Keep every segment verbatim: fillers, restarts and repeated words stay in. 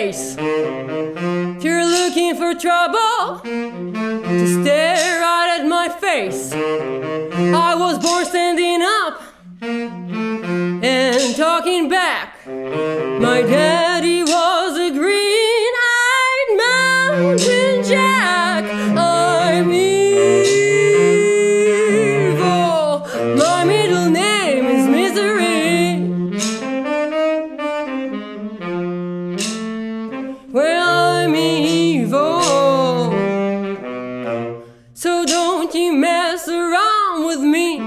face. If you're looking for trouble, just stare right at my face. I was born standing up and talking back. My daddy was a green-eyed mountain jack. I'm evil. My middle name is Misery. Well, I'm evil, so don't you mess around with me.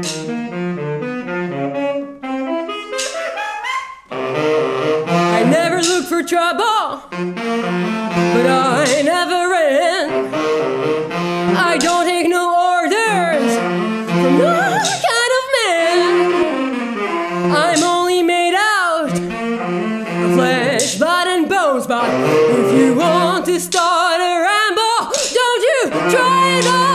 I never looked for trouble, but I never ran. I don't take no orders from no kind of man. I'm only made out of flesh, blood, and bones. But if you want to start a ramble, don't you try it on.